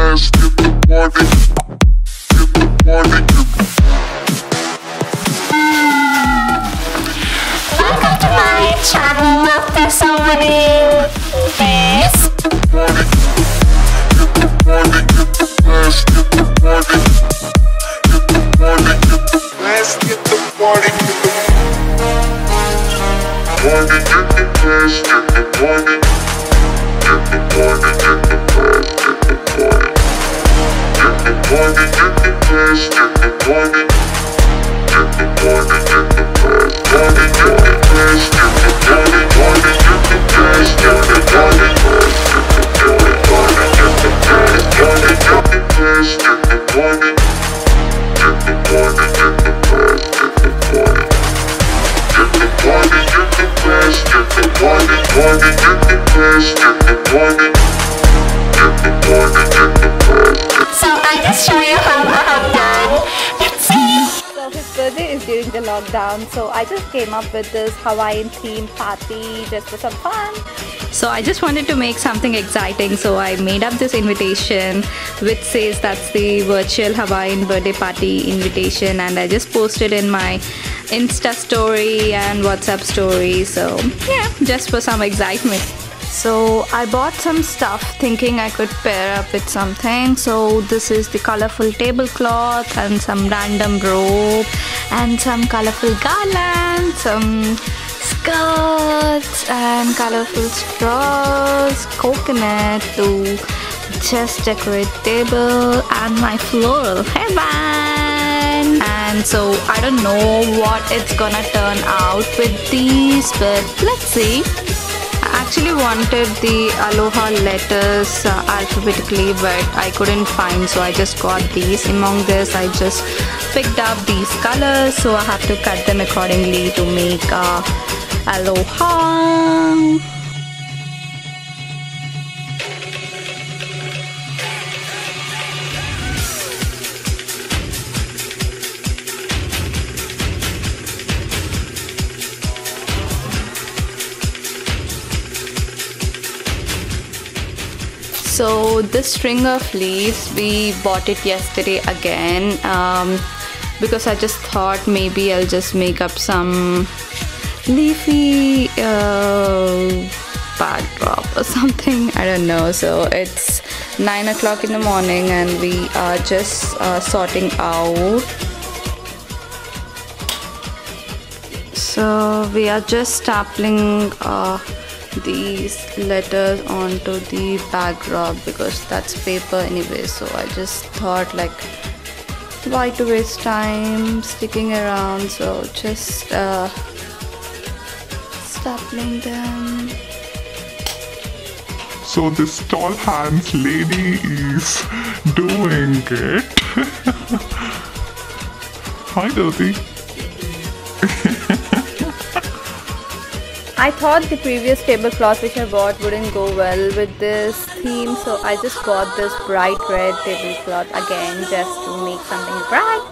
Welcome to my channel after so many days. Let's get the party. So I just show you how I have done. Let's see. So his birthday is during the lockdown, so I just came up with this Hawaiian themed party just for some fun. So I just wanted to make something exciting, so I made up this invitation which says that's the virtual Hawaiian birthday party invitation, and I just posted in my Insta story and WhatsApp story. So yeah, just for some excitement. So I bought some stuff thinking I could pair up with something. So this is the colorful tablecloth and some random rope and some colorful garlands, some skirts and colorful straws, coconut to just decorate table, and my floral hairband. And so I don't know what it's gonna turn out with these, but let's see. I actually wanted the Aloha letters alphabetically, but I couldn't find, so I just got these. Among this, I just picked up these colors, so I have to cut them accordingly to make Aloha. So this string of leaves, we bought it yesterday again because I just thought maybe I'll just make up some leafy backdrop or something, I don't know. So it's 9 o'clock in the morning and we are just sorting out. So we are just stapling these letters onto the backdrop because that's paper anyway. So I just thought, like, why to waste time sticking around, so just stapling them. So this tall hands lady is doing it. Hi Dorothy. I thought the previous tablecloth which I bought wouldn't go well with this theme, so I just got this bright red tablecloth again just to make something bright.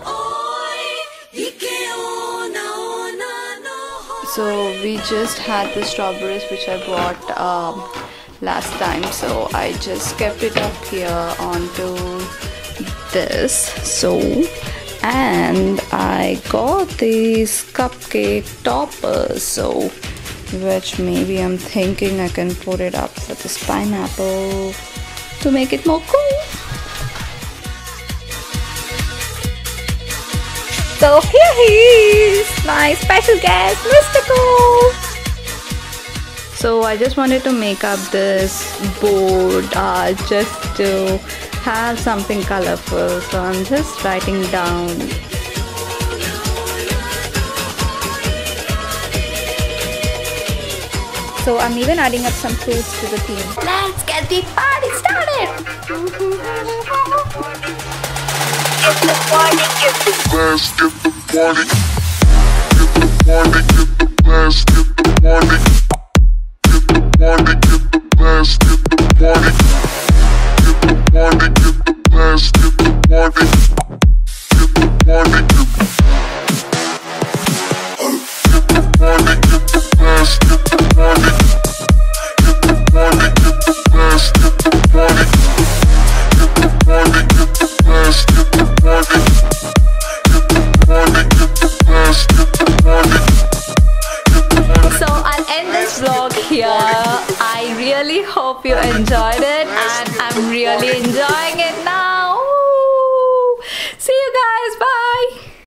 So we just had the strawberries which I bought last time, so I just kept it up here onto this. So, and I got these cupcake toppers, so which maybe I'm thinking I can put it up for this pineapple to make it more cool. So here he is, my special guest, Mr. Cool. So I just wanted to make up this board just to have something colorful. So I'm just writing down. So I'm even adding up some fruits to the theme. Let's get the party started! Get the party, get the Let's get the party. Get the party, get the let's get the party. Get the party, get the let's get the party. Get the party, get the let's get the party. Get the party, get the end this vlog here. I really hope you enjoyed it, and I'm really enjoying